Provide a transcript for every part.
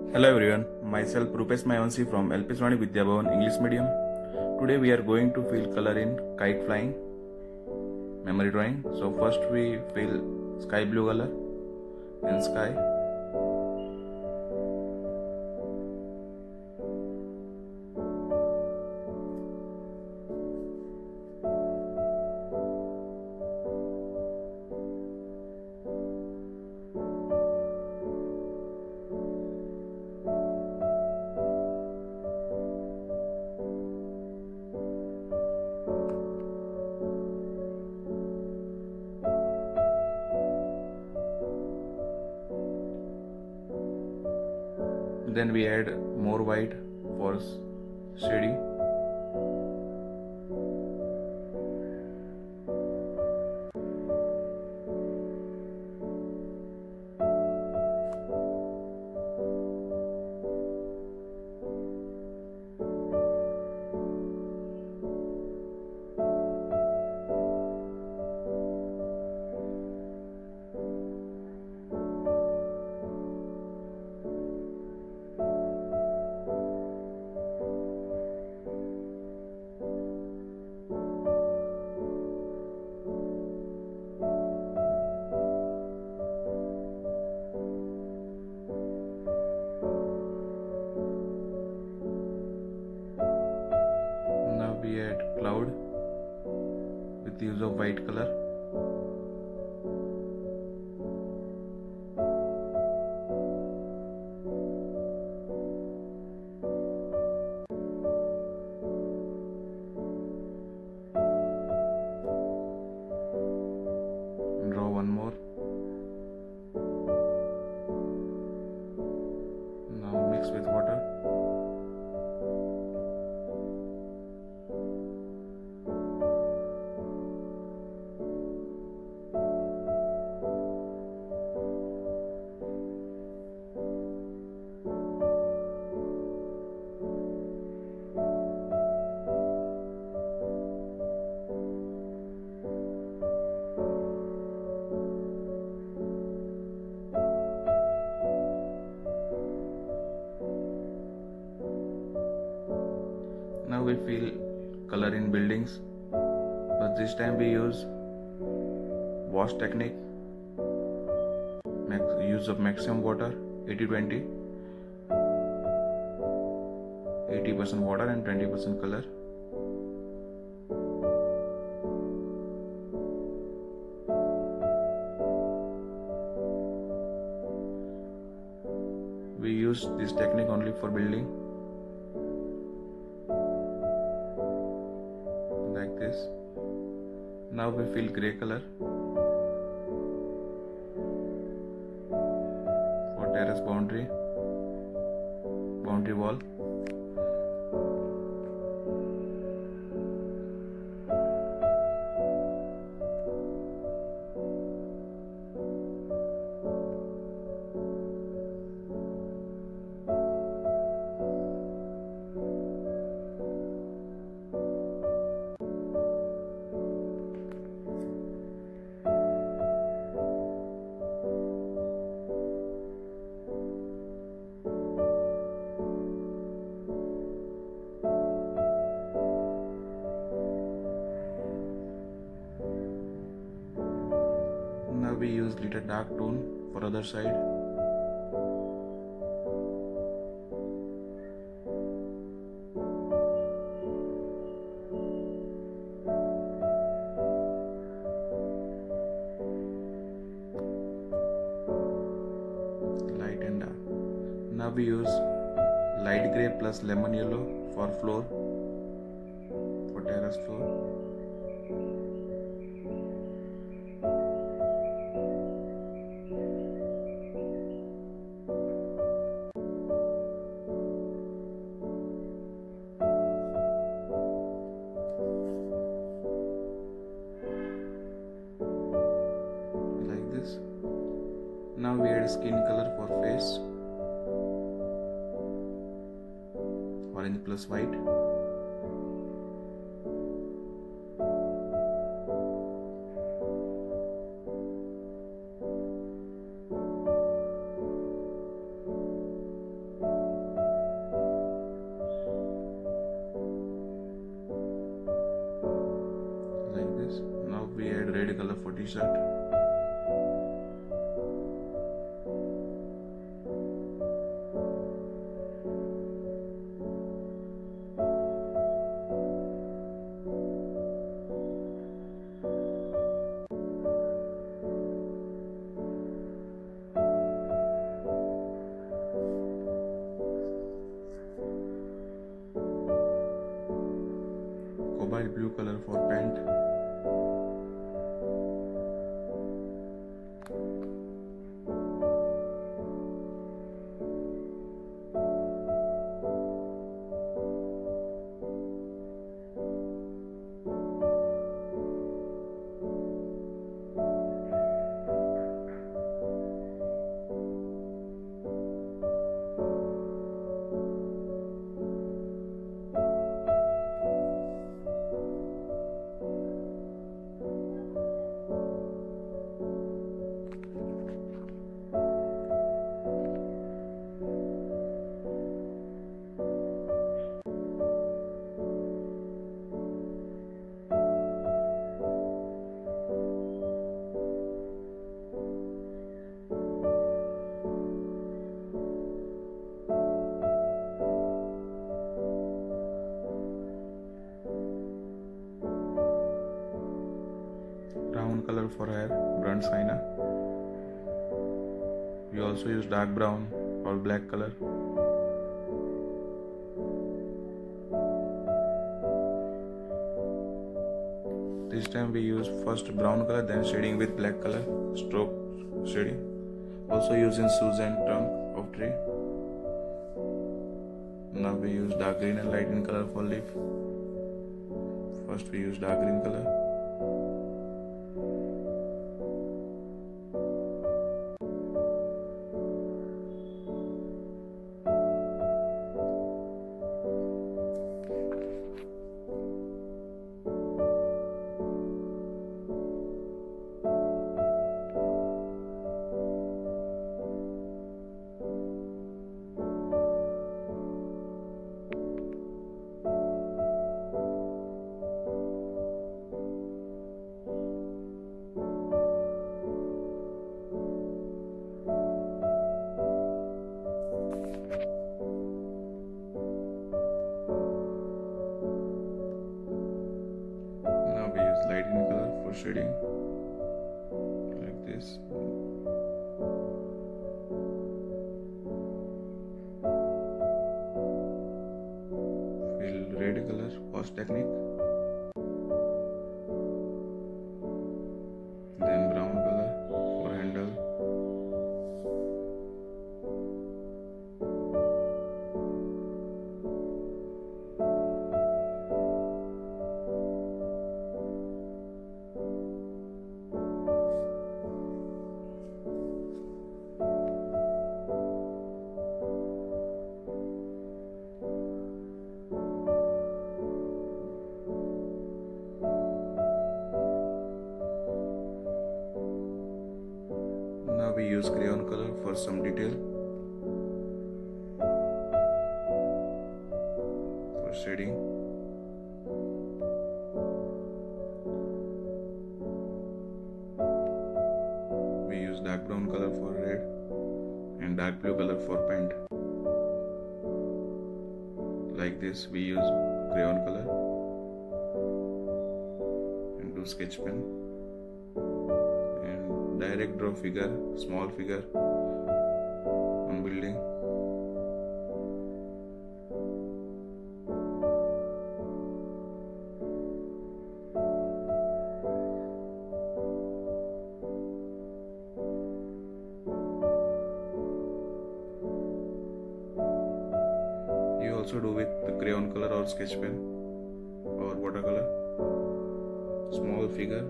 Hello everyone, myself Rupesh Mayavanshi from LP Swani Vidya Bhavan English Medium. Today we are going to fill color in kite flying memory drawing. So first we fill sky blue color in sky. Then we add more white for shading. Now we add cloud with the use of white color. Draw one more. Now mix with water. Now we fill color in buildings, but this time we use wash technique, use of maximum water, 80-20, 80% water and 20% color. We use this technique only for building. Like this. Now we fill grey color for terrace boundary wall. Now we use little dark tone for other side. Light and dark. Now we use light grey plus lemon yellow for floor, for terrace floor. Now we add skin color for face, orange plus white. t-shirt. Cobalt blue color for pant. Brown color for hair, burnt sienna. We also use dark brown or black color. This time we use first brown color, then shading with black color, stroke shading. Also used in shoes and trunk of tree. Now we use dark green and light green color for leaf. First we use dark green color. Light green color for shading, like this. Fill red color, wash technique. Then brown color for handle. Now we use crayon color for some detail, for shading. We use dark brown color for red and dark blue color for pant. Like this we use crayon color and do sketch pen. Direct draw figure, small figure on building. You also do with the crayon color or sketch pen or watercolor. Small figure.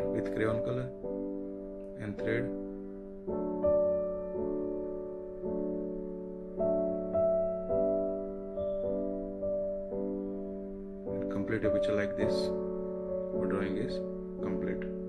with crayon color and thread. And complete a picture like this. Our drawing is complete.